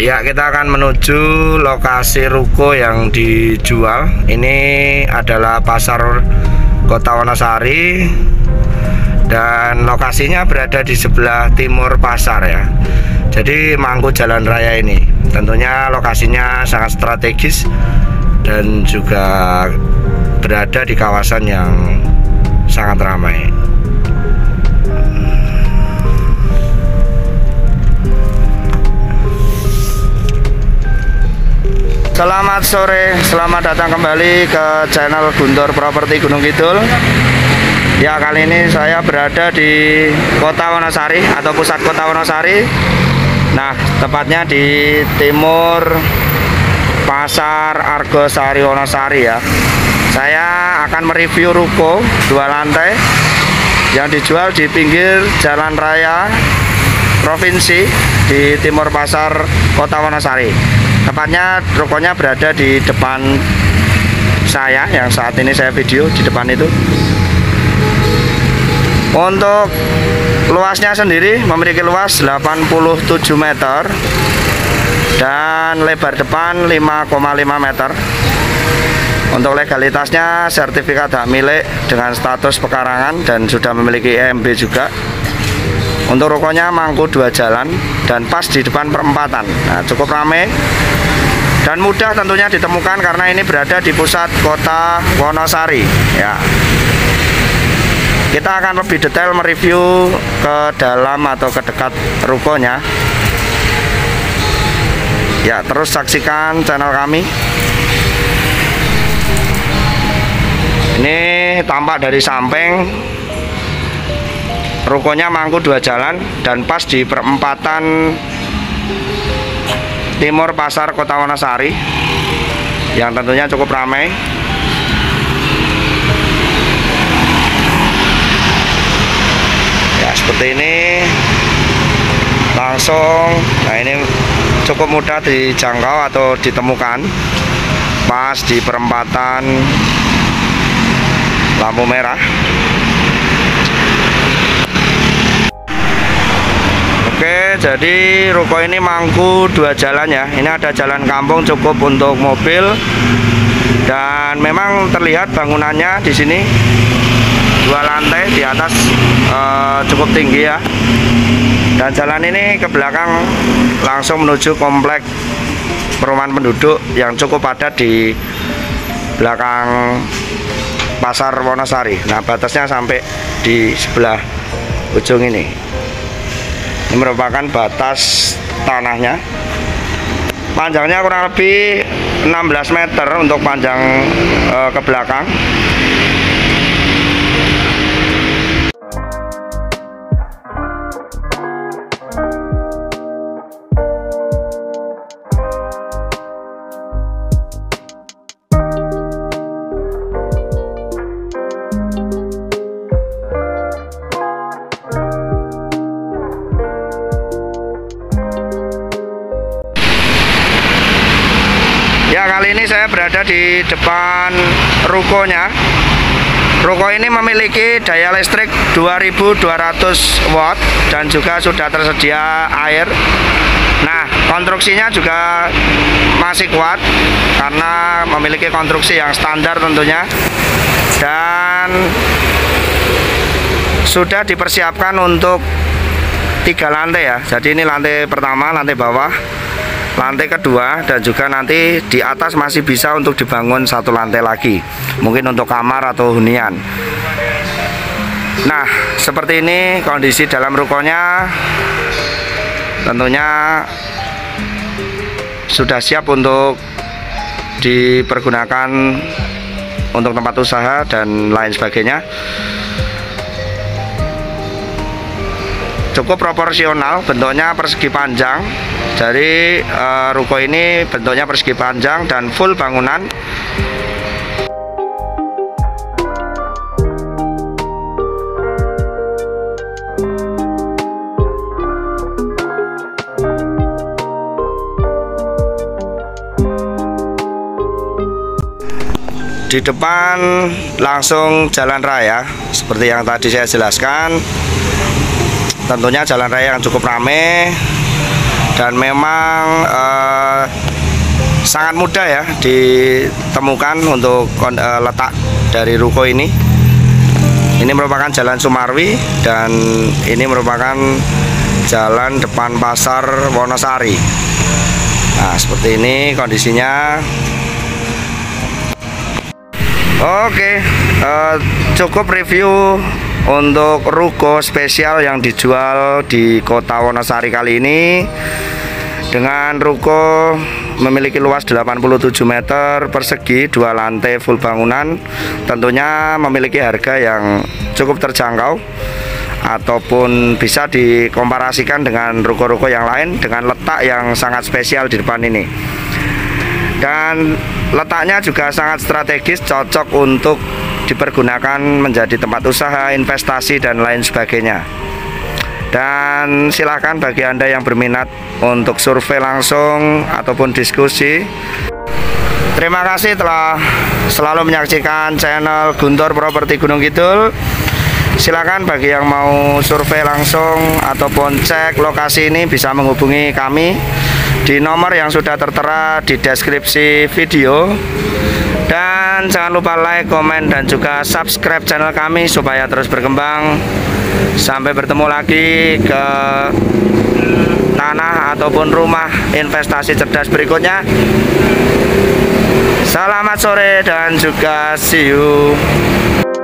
Ya, kita akan menuju lokasi ruko yang dijual. Ini adalah pasar Kota Wonosari dan lokasinya berada di sebelah timur pasar ya. Jadi mangku jalan raya ini. Tentunya lokasinya sangat strategis dan juga berada di kawasan yang sangat ramai. Selamat sore, selamat datang kembali ke channel Guntur Properti Gunung Kidul. Ya, kali ini saya berada di Kota Wonosari atau pusat Kota Wonosari. Nah, tepatnya di timur Pasar Argosari Wonosari ya. Saya akan mereview ruko 2 lantai yang dijual di pinggir jalan raya provinsi di timur pasar Kota Wonosari. Tepatnya rukonya berada di depan saya yang saat ini saya video di depan itu. Untuk luasnya sendiri memiliki luas 87 meter dan lebar depan 5,5 meter. Untuk legalitasnya sertifikat hak milik dengan status pekarangan dan sudah memiliki EMB juga. Untuk rukonya mangku 2 jalan dan pas di depan perempatan. Nah, cukup ramai dan mudah tentunya ditemukan karena ini berada di pusat Kota Wonosari ya. Kita akan lebih detail mereview ke dalam atau ke dekat rukonya ya. Terus saksikan channel kami. Ini tampak dari samping. Rukonya mangku 2 jalan dan pas di perempatan timur pasar Kota Wonosari yang tentunya cukup ramai. Ya, seperti ini langsung. Nah, ini cukup mudah dijangkau atau ditemukan pas di perempatan lampu merah. Oke, jadi ruko ini mangku 2 jalan ya. Ini ada jalan kampung cukup untuk mobil dan memang terlihat bangunannya di sini 2 lantai di atas cukup tinggi ya. Dan jalan ini ke belakang langsung menuju komplek perumahan penduduk yang cukup padat di belakang pasar Wonosari. Nah, batasnya sampai di sebelah ujung ini. Ini merupakan batas tanahnya. Panjangnya kurang lebih 16 meter untuk panjang ke belakang. Ya, kali ini saya berada di depan rukonya. Ruko ini memiliki daya listrik 2200 watt dan juga sudah tersedia air. Nah, konstruksinya juga masih kuat karena memiliki konstruksi yang standar tentunya. Dan sudah dipersiapkan untuk 3 lantai ya. Jadi ini lantai pertama, lantai bawah, lantai kedua, dan juga nanti di atas masih bisa untuk dibangun 1 lantai lagi, mungkin untuk kamar atau hunian. Nah, seperti ini kondisi dalam rukonya. Tentunya sudah siap untuk dipergunakan untuk tempat usaha dan lain sebagainya. Cukup proporsional, bentuknya persegi panjang. Jadi ruko ini bentuknya persegi panjang dan full bangunan. Di depan langsung jalan raya seperti yang tadi saya jelaskan. Tentunya jalan raya yang cukup ramai dan memang sangat mudah ya ditemukan untuk letak dari ruko ini. Ini merupakan Jalan Sumarwi dan ini merupakan jalan depan Pasar Wonosari. Nah, seperti ini kondisinya. Oke, cukup review untuk ruko spesial yang dijual di Kota Wonosari kali ini. Dengan ruko memiliki luas 87 meter persegi, 2 lantai full bangunan. Tentunya memiliki harga yang cukup terjangkau ataupun bisa dikomparasikan dengan ruko-ruko yang lain dengan letak yang sangat spesial di depan ini. Dan letaknya juga sangat strategis, cocok untuk dipergunakan menjadi tempat usaha, investasi, dan lain sebagainya. Dan silakan bagi Anda yang berminat untuk survei langsung ataupun diskusi. Terima kasih telah selalu menyaksikan channel Guntur Properti Gunung Kidul. Silakan bagi yang mau survei langsung ataupun cek lokasi ini bisa menghubungi kami di nomor yang sudah tertera di deskripsi video. Dan jangan lupa like, komen, dan juga subscribe channel kami supaya terus berkembang. Sampai bertemu lagi ke tanah ataupun rumah investasi cerdas berikutnya. Selamat sore dan juga see you.